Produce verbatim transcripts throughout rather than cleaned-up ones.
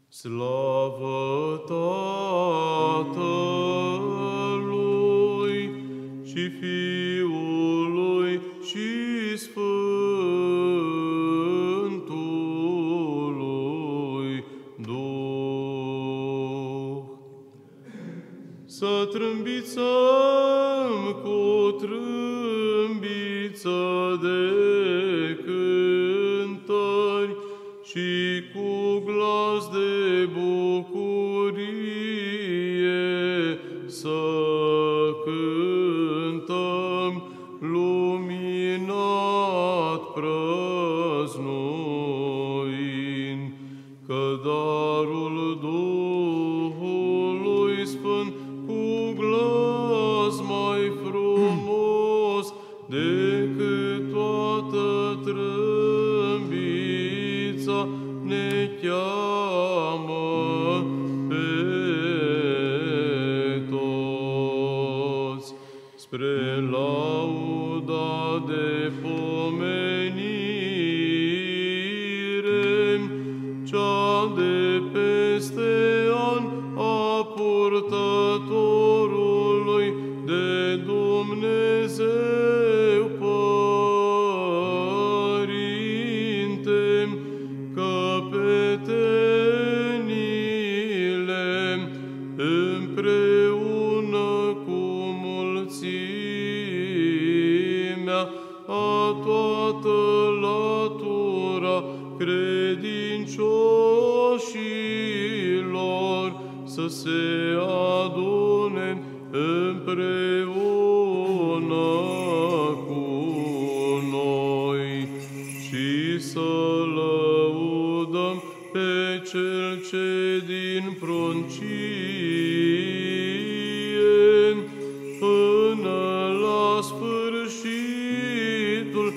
Slavă Tatălui și Fiului și Sfântului Duh. Să trâmbițăm cu trâmbiță de cântări și cu glas de bucurie să cântăm luminat prăznuind, că darul Duhului Sfânt cu glas mai frumos decât toată trâmbița ne cheamă pe toți spre lauda de pomenire, cea de peste an a purtătorului de Dumnezeu Părinte, căpetenile împreună cu mulțimea a toată latura credincioșilor să se adune împreună cu noi și să lăudăm pe Cel ce din pruncie până la sfârșitul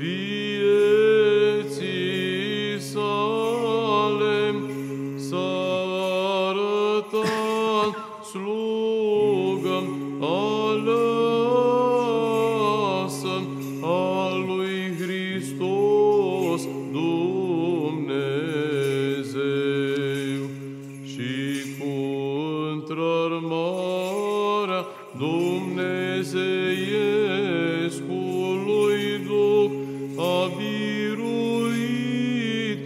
vieții sale s-a arătat slugă aleasă a lui Hristos Dumnezeu și cu întrărmarea Dumnezeiescului Duh a biruit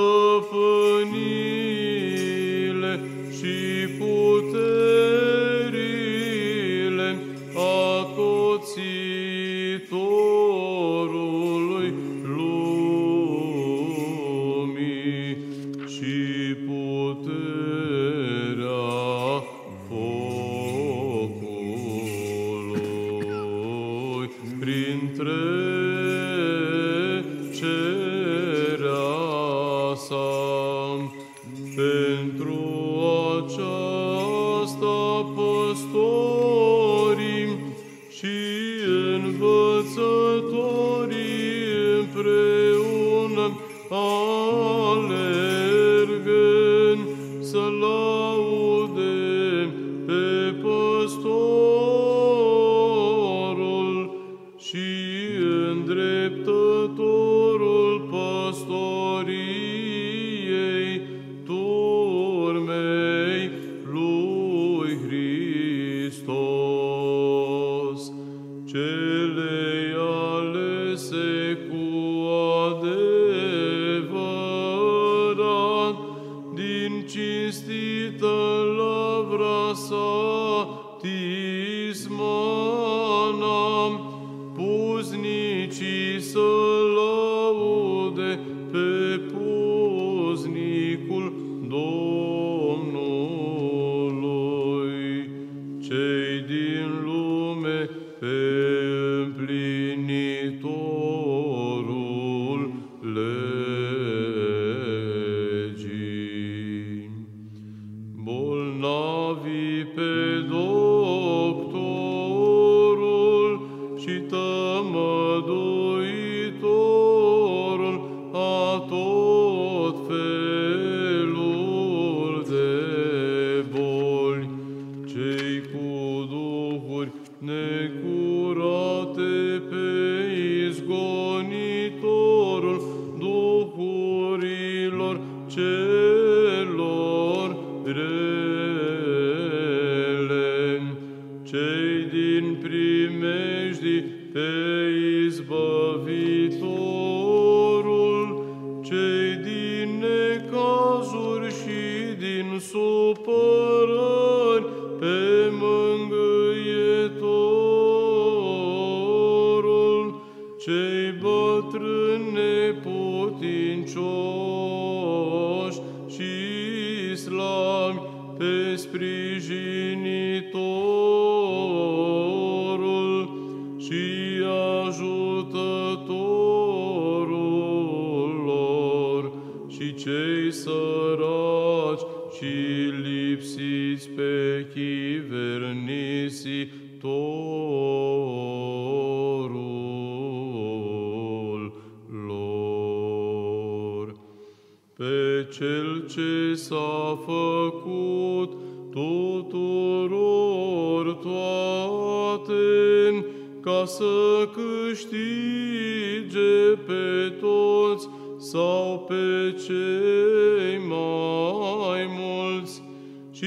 stăpânile și puterile atoțitorului lumii și puterea focului printre cerea sa. Pentru aceasta păstorii și învățătorii împreună alergând să laude pe păstorul și îndreptătorul păstoriei turmei lui Hristos, celei alese cu adevărat din cinstită lavra sa tismana, puznicii să laude pe puznicul Domnului, cei din lume pe împlinitorul legii. Bolnavii pe celor rele. Cei din primejdii pe izbăvitorul, cei din necazuri și din supărări pe mângâietorul, cei bătrâni neputincioși și slabi pe sprijinitorul și ajutătorul lor, și cei săraci și lipsiți pe chivernisitorul lor. Pe Cel ce s-a făcut tuturor toate, ca să câștige pe toți sau pe cei mai mulți, și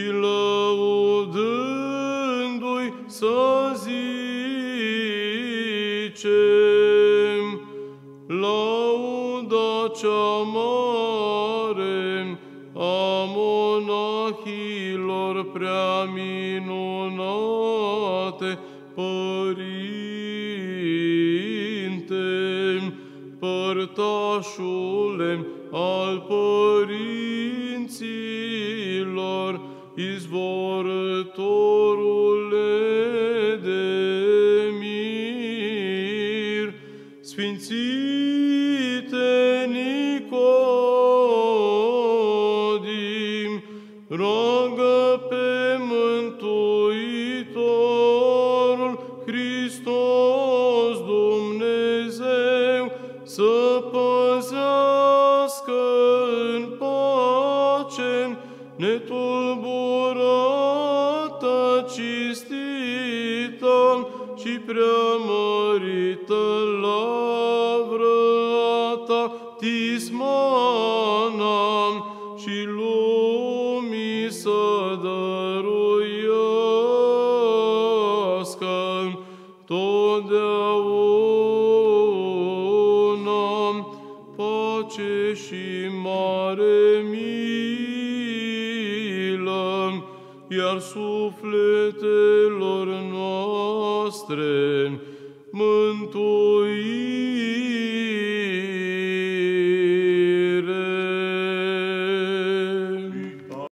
lăudându-i să zicem: lauda cea mare a monahilor prea minunate, Părinte, părtașule al părinților, izvorătorule de mir, Sfințite Nicodim, roagă pe Mântuitorul Hristos Dumnezeu să păzească în pace netulburată, cinstită și preamărită lavră ta tismana, și lumii să dăruiască totdeauna pace și mare milă, iar sufletelor noastre mântuire